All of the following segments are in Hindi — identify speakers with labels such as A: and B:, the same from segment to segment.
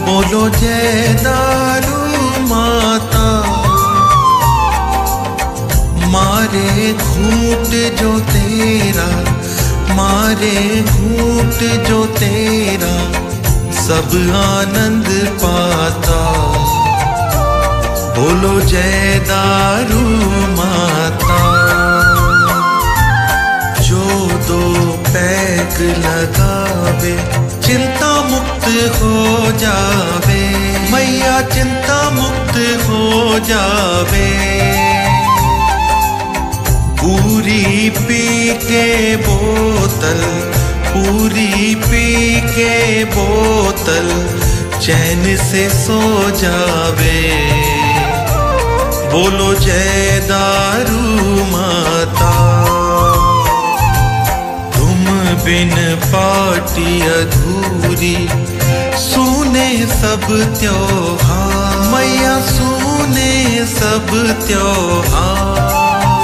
A: बोलो जय दारू माता। मारे घूंट जो तेरा, मारे घूंट जो तेरा, सब आनंद पाता। बोलो जय दारू माता। जो दो पैग लगावे चिंता मुक्त हो जावे, मैया चिंता मुक्त हो जावे। पूरी पी के बोतल, पूरी पी के बोतल, चैन से सो जावे। बोलो जय दारू माता। तुम बिन पार्टी अधूरी, सुने सब त्योहार, मैया सुने सब त्योहार।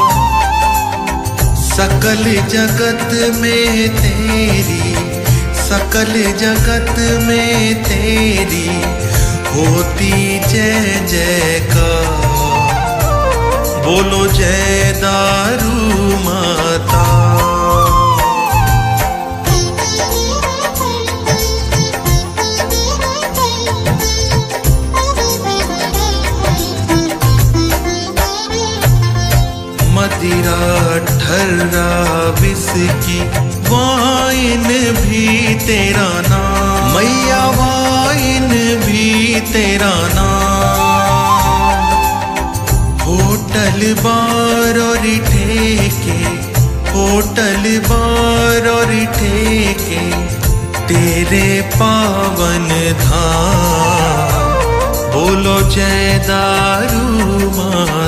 A: सकल जगत में तेरी, सकल जगत में तेरी, होती जय जयकार। बोलो जय दारू माता। मदिरा ठर्रा विस्की वाइन भी तेरा नाम, मैया वाइन भी तेरा नाम। होटल बार और ठेके, होटल बार और ठेके, तेरे पावन धाम। बोलो जय दारू माता।